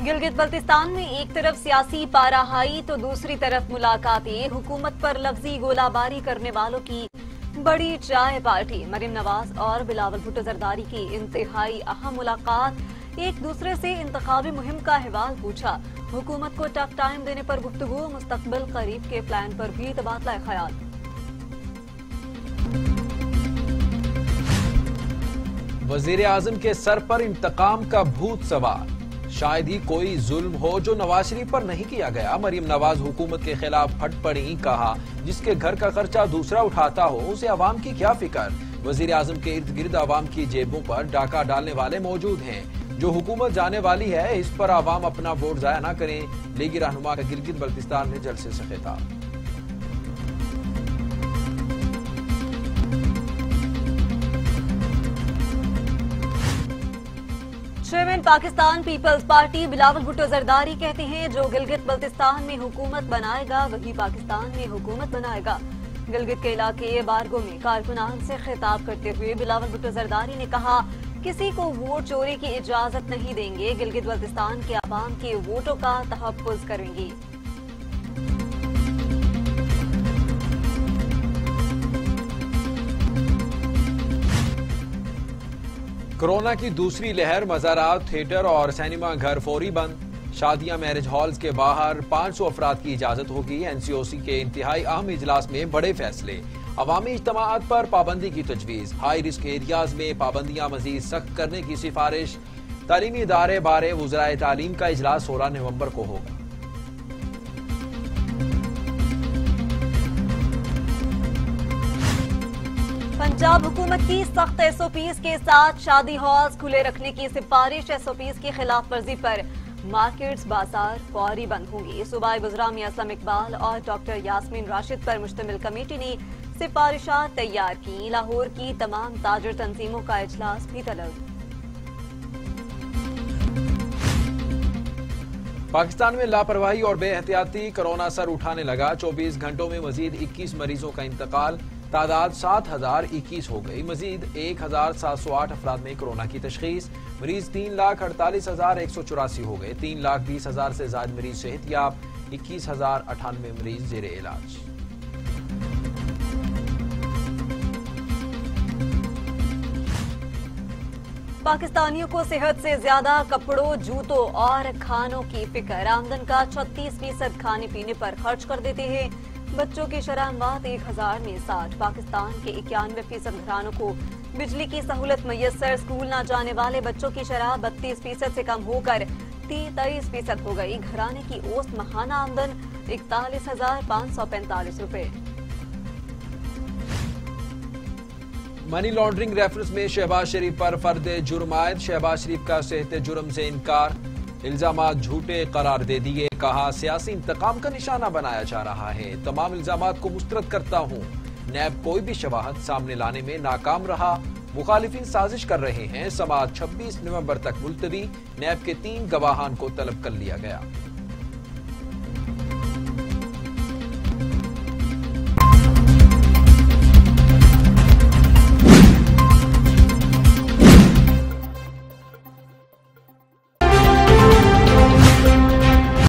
गिलगित बल्तिस्तान में एक तरफ सियासी पाराहाई तो दूसरी तरफ मुलाकातें। हुकूमत पर लफ्जी गोलाबारी करने वालों की बड़ी चाय पार्टी। मरीम नवाज और बिलावल भुट्टो जरदारी की इंतहाई अहम मुलाकात। एक दूसरे से इंतखाबी मुहिम का अहवाल पूछा। हुकूमत को टफ टाइम देने पर गुफ्तगू। मुस्तकबिल करीब के प्लान पर भी तबादला ख्याल। वजीर आजम के सर पर इंतकाम का भूत सवार। शायद ही कोई जुल्म हो जो नवाज शरीफ पर नहीं किया गया। मरीम नवाज हुकूमत के खिलाफ फट पड़ी। कहा जिसके घर का खर्चा दूसरा उठाता हो उसे अवाम की क्या फिक्र। वजीर आजम के इर्द गिर्द अवाम की जेबों पर डाका डालने वाले मौजूद हैं। जो हुकूमत जाने वाली है इस पर अवाम अपना वोट जाया न करें। लीगी रहनुमा का गिलगित बल्तिस्तान में जलसे से खिताब। Chairman Pakistan Peoples Party Bilawal Bhutto Zardari कहते हैं जो गिलगित बल्तिस्तान में हुकूमत बनाएगा वही पाकिस्तान में हुकूमत बनाएगा। गिलगित के इलाके बारगो में कारकुनान से खिताब करते हुए बिलावल भुट्टो जरदारी ने कहा किसी को वोट चोरी की इजाजत नहीं देंगे। गिलगित बल्तिस्तान के अवाम के वोटों का तहफ्फुज करेंगे। कोरोना की दूसरी लहर। मज़ारात, थिएटर और सिनेमा घर फौरी बंद। शादियां, मैरिज हॉल्स के बाहर 500 अफराद की इजाजत होगी। एनसीओसी के इंतहाई अहम इजलास में बड़े फैसले। अवामी इज्तिमाआत पर पाबंदी की तजवीज। हाई रिस्क एरियाज में पाबंदियां मजीद सख्त करने की सिफारिश। तालीमी इदारे बारे वज़राए तालीम का इजलास 16 नवंबर को होगा। पंजाब हुकूमत की सख्त एसओपीज के साथ शादी हॉल्स खुले रखने की सिफारिश। एसओपीज की खिलाफ वर्जी पर मार्केट्स, बाजार फौरी बंद होंगी। सूबाई वज़रा मियां असलम इकबाल और डॉक्टर यास्मीन राशिद पर मुश्तमिल कमेटी ने सिफारिशात तैयार की। लाहौर की तमाम ताजर तंजीमों का इजलास भी तलब। पाकिस्तान में लापरवाही और बेहतियाती। कोरोना सर उठाने लगा। 24 घंटों में मजीद 21 मरीजों का इंतकाल। तादाद 7021 हो गई। मजीद 1708 अफराद में कोरोना की तशखीस। मरीज 3,48,184 हो गए। 3,20,000 से ज्यादा मरीज सेहतयाब। 21,098 मरीज जेर इलाज। पाकिस्तानियों को सेहत से ज्यादा कपड़ों, जूतों और खानों की फिक्र। आमदन का 36% खाने पीने पर खर्च कर देते हैं। बच्चों की शराहत 1000 में 60। पाकिस्तान के 91% घरानों को बिजली की सहूलत मैसर। स्कूल न जाने वाले बच्चों की शरह 32% से कम होकर 23% हो गई। घराने की औसत माहाना आमदन 41,545 रुपए। मनी लॉन्ड्रिंग रेफरेंस में शहबाज शरीफ पर फर्द जुर्म आयद। शहबाज शरीफ का सेहत जुर्म से इनकार। इल्जामात झूठे करार दे दिए। कहा सियासी इंतकाम का निशाना बनाया जा रहा है। तमाम इल्जामात को मुस्तरद करता हूँ। नैब कोई भी शवाहद सामने लाने में नाकाम रहा। मुखालिफिन साजिश कर रहे हैं। समाअत 26 नवंबर तक मुलतवी। नैब के 3 गवाहान को तलब कर लिया गया।